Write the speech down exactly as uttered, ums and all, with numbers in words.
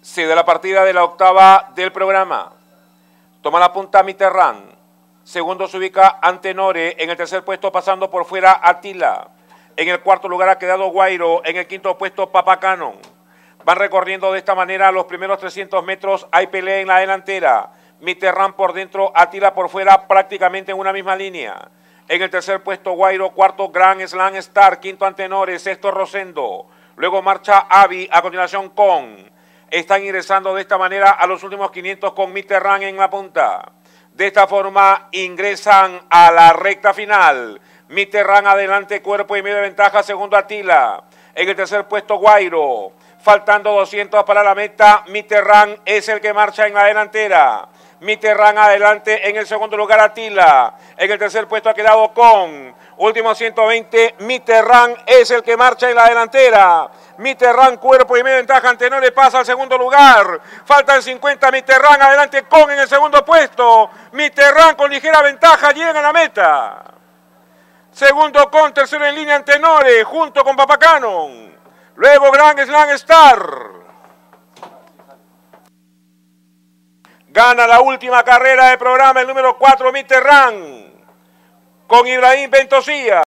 Sí, de la partida de la octava del programa. Toma la punta Mitterrand. Segundo se ubica Antenore. En el tercer puesto, pasando por fuera, Attila. En el cuarto lugar ha quedado Guairo. En el quinto puesto, Papacannon. Van recorriendo de esta manera los primeros trescientos metros. Hay pelea en la delantera. Mitterrand por dentro, Attila por fuera, prácticamente en una misma línea. En el tercer puesto, Guairo. Cuarto, Grand Slam Star. Quinto, Antenore. Sexto, Rosendo. Luego marcha Avi. A continuación, Con. Están ingresando de esta manera a los últimos quinientos con Mitterrand en la punta. De esta forma ingresan a la recta final. Mitterrand adelante, cuerpo y medio de ventaja, segundo Attila. En el tercer puesto Guairo. Faltando doscientos para la meta, Mitterrand es el que marcha en la delantera. Mitterrand adelante, en el segundo lugar Attila. En el tercer puesto ha quedado Con. Último ciento veinte, Mitterrand es el que marcha en la delantera. Mitterrand, cuerpo y medio de ventaja, Antenore pasa al segundo lugar. Faltan cincuenta, Mitterrand adelante, Con en el segundo puesto. Mitterrand con ligera ventaja llega a la meta. Segundo Con, tercero en línea Antenore, junto con Papacannon. Luego Grand Slam Star. Gana la última carrera del programa el número cuatro, Mitterrand, con Ibrahim Ventosía.